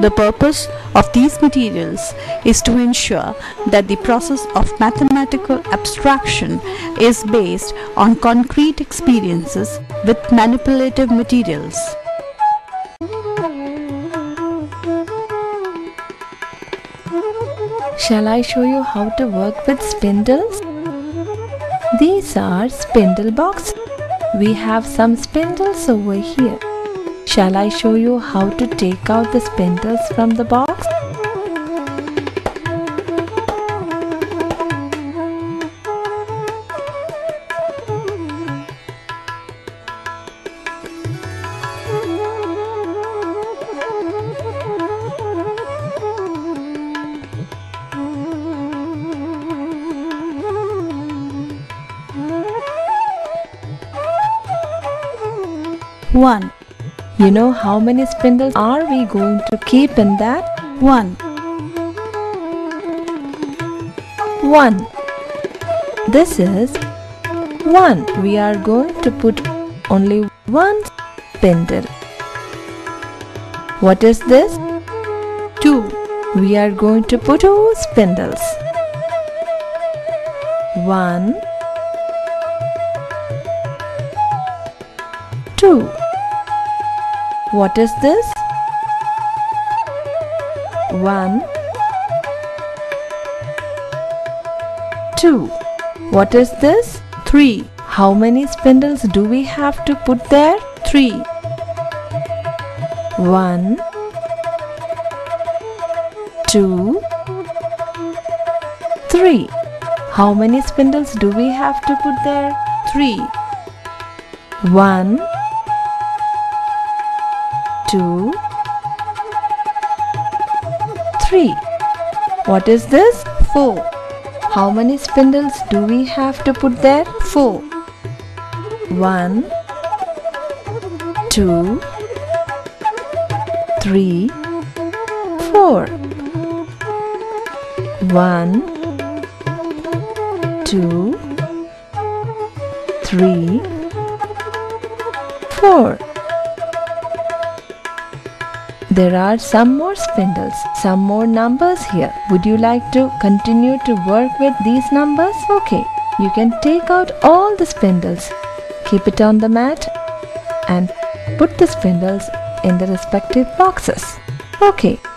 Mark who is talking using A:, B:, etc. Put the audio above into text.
A: The purpose of these materials is to ensure that the process of mathematical abstraction is based on concrete experiences with manipulative materials.
B: Shall I show you how to work with spindles? These are spindle boxes. We have some spindles over here. Shall I show you how to take out the spindles from the box?
A: One.
B: You know how many spindles are we going to keep in that?
A: 1.
B: 1. This is 1. We are going to put only one spindle. What is this?
A: 2.
B: We are going to put 2 spindles. 1, 2. What is this? 1, 2. What is this?
A: 3.
B: How many spindles do we have to put there?
A: 3.
B: 1, 2, 3. How many spindles do we have to put there?
A: 3.
B: 1, 2, 3. What is this?
A: 4.
B: How many spindles do we have to put there?
A: 4.
B: 1, 2, 3, 4. 1, 2, 3, 4. There are some more spindles, some more numbers here. Would you like to continue to work with these numbers? Okay, you can take out all the spindles, keep it on the mat and put the spindles in the respective boxes. Okay.